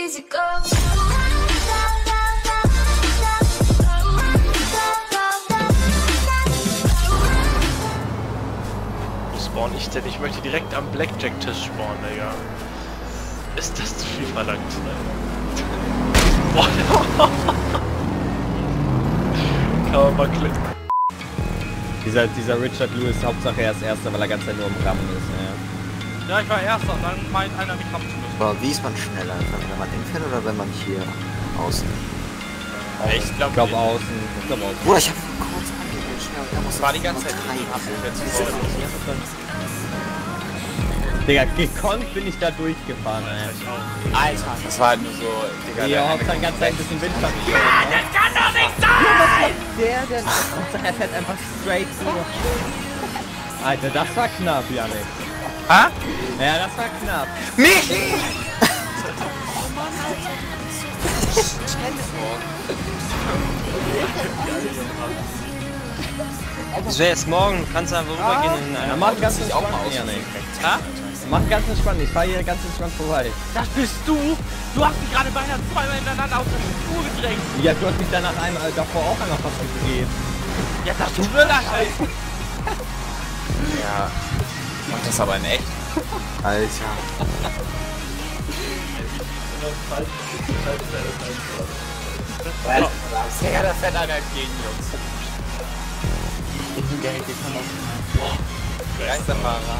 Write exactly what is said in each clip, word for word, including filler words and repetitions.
easy go. Wo spawn ich denn? Ich möchte direkt am Blackjack-Tisch spawnen, Digga. Ist das zu viel verlangt? Boah. Kann man mal klicken. Dieser, dieser Richard Lewis, Hauptsache er ist Erster, weil er ganz nur im Rammen ist, ja. Ja, ich war Erster und dann meint einer mich rammen zu müssen. Aber wie ist man schneller? Wenn man innen fährt oder wenn man hier außen? Ich glaube glaub außen. Ich glaube außen. Bruder, ich hab kurz angehört, schnell. Da muss War die ganze Zeit Digga, gekonnt bin ich da durchgefahren, ey. Alter, das war halt nur so, Digga. Ja, Hauptsache die ganze Zeit ein bisschen Wind. Ja, das kann doch nicht sein! Der denn? Hauptsache er fährt einfach straight durch. Alter, das war knapp, Janik. Ha? Ja, das war knapp. Mich! Das wäre jetzt morgen, kannst du einfach rübergehen in Ja, einer mach ganz entspannt, Janik. Ha? Mach ganz entspannt, ich fahr hier ganz entspannt vorbei. Das bist du? Du hast mich gerade beinahe zweimal hintereinander aus der Spur gedrängt. Ja, du hast mich danach einmal davor auch einmal fast gedreht. Ja, das tut mir leid. Ja. Mach das aber in echt. Alter. Digga, da fährt einer entgegen, Jungs. Geisterfahrer.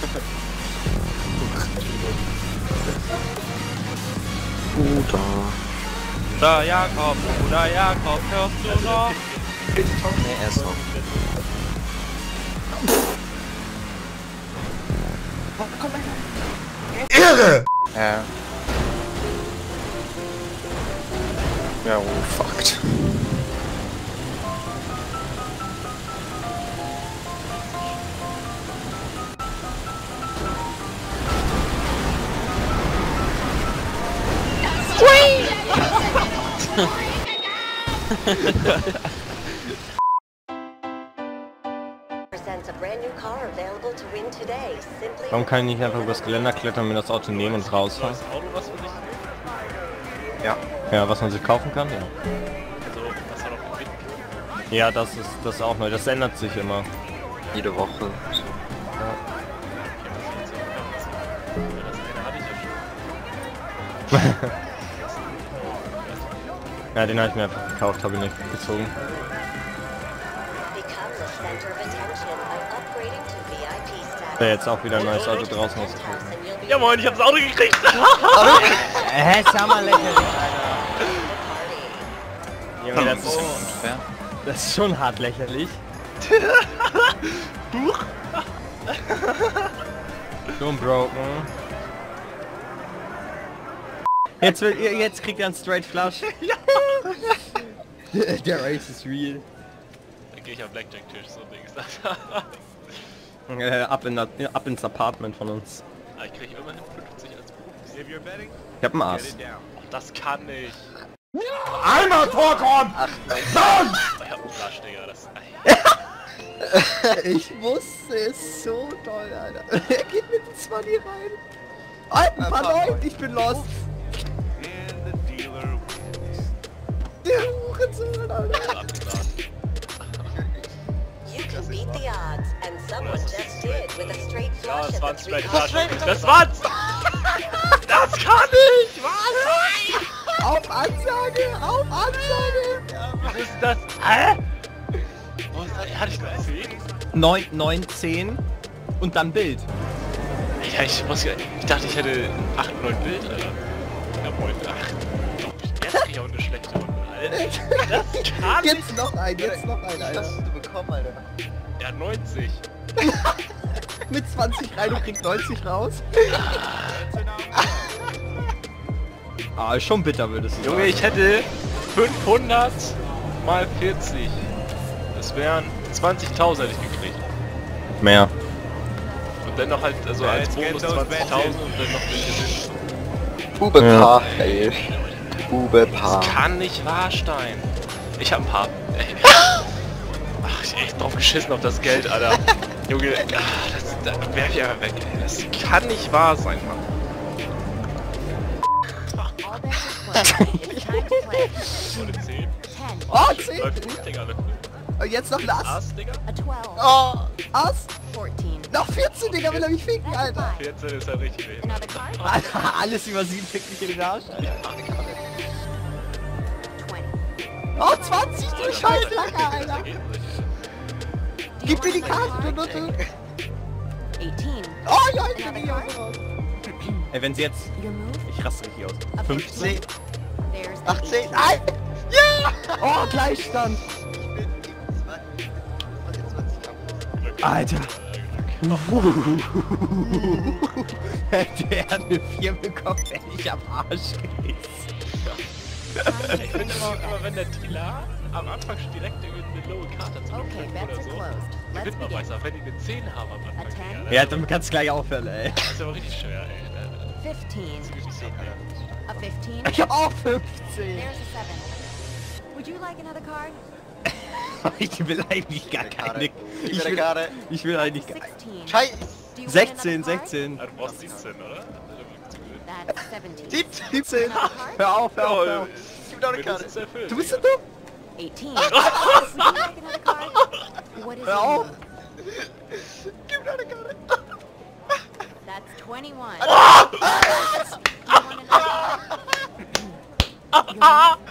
Bruder. Bruder Jakob, Bruder Jakob, hörst du noch? Nee, er ist noch. Irre! Ja. Ja, oh, fucked. Warum kann ich nicht einfach übers Geländer klettern, mir das Auto nehmen und rausfahren? Das Auto, was für dich? Ja. Ja, was man sich kaufen kann, ja. Also, was er noch gewinnen kann. Ja, das ist das ist auch neu, das ändert sich immer. Jede Woche. Ja, das eine hatte ich ja schon. Ja, den habe ich mir einfach gekauft, habe ich nicht gezogen. Da jetzt auch wieder ein neues Auto draußen aus. Ja moin, ich hab das Auto gekriegt! Hä, schau mal lächerlich, Alter. Junge, das ist, Unfair. das ist schon hart lächerlich. Buch! Schon broken. Jetzt, will, jetzt kriegt er einen straight Flush. Ja! Der Race ist real. Dann geh ich am Blackjack-Tisch, so Dings. Äh, ab, in, ab ins Apartment von uns. Ah, ich krieg immerhin fünfzig als Bonus. Ich hab ein Ass. Ach, das kann ich. Einmal vorkommen! Oh, ich hab einen Flash, Digga. Das, Ich wusste es so toll, Alter. Er geht mit dem zwanzig rein. Alter, pardon, ich bin lost. Der Hurensohn, Alter. abgesagt. You can beat the odds, and someone just did with a straight Ja, flush das at war's the three vielleicht. cards. Das war's! Das kann ich! Was? Auf Ansage, auf Ansage. Was ist das? Hä? Was hatte ich das zehn? neun, neun, zehn und dann Bild. Ja, ich muss ja. Ich dachte, ich hätte acht, neun Bild, Alter. Ja, moin, acht. Jetzt krieg ich auch eine schlechte Runde, Alter. Das kann ich! Jetzt noch ein, jetzt noch ein, Alter. du bekommen, Alter? Ja, neunzig. Mit zwanzig rein und kriegt neunzig raus. Ah, ist schon bitter, würdest du Junge, sagen. ich hätte fünfhundert mal vierzig. Das wären zwanzigtausend hätte ich gekriegt. Mehr. Und dann noch halt, also als Bonus zwanzigtausend und dann noch den Gewinn. Bube-Paar, ey. Bube-Paar. Das kann nicht wahr sein. Ich hab ein paar. Ey. Ach, ich echt drauf geschissen auf das Geld, Alter. Junge, ach, das, das werf ich einfach weg, ey. Das kann nicht wahr sein, Mann. It's time to play. Oder zehn. ten. Oh, zehn. Läuft gut, Digga. läuft gut. Und jetzt noch ein Ass. Ass, Digga. A twelve. Oh, Ass. fourteen. Noch vierzehn, Digga, will er mich ficken, That's a Alter. five. vierzehn ist halt richtig weh. Another card. Alter, alles über sieben fickt mich in den Arsch, Alter. twenty. Oh, zwanzig, du Scheißlacker, Alter. Geht nicht. Do you Gib mir want die to play a Karte, card? Nutte. eighteen. Oh, ja, ich bin hier raus. Ey, wenn sie jetzt... Your move? Ich raste richtig aus. A fünfzehn. There's the achtzehn. eighteen. Ein. Ja! Oh, Gleichstand. Alter. Hätte er eine vier bekommen, hätte ich am Arsch gewesen. Ich finde immer, immer, wenn der Dealer am Anfang schon direkt eine lowe Karte zu Okay, oder bets are so, closed. Let's gewinnt man begin. meistens. Wenn die eine zehn haben am Anfang, A ten? Digga, Ja, das dann kannst du gleich aufhören, ey. ist aber richtig schwer, ey. fifteen. Das ist wirklich so, Alter. A fifteen. Ich hab auch fünfzehn. There's a seven. Would you like another card? Ich will eigentlich gar keine... Ich Ich will will, gerade. ich will eigentlich... sixteen. Scheiß. Do you want sechzehn, another card? sechzehn. Ah, du brauchst siebzehn, oder? That's seventeen. siebzehn. Hör auf, hör auf, hör auf. Gib mir doch eine Das Karte. ist erfüllt. Du bist so dumm. eighteen. Would you like another card? What is Hör your auf. move? Gib mir doch eine Karte. That's twenty-one. Do you want another card? Your move?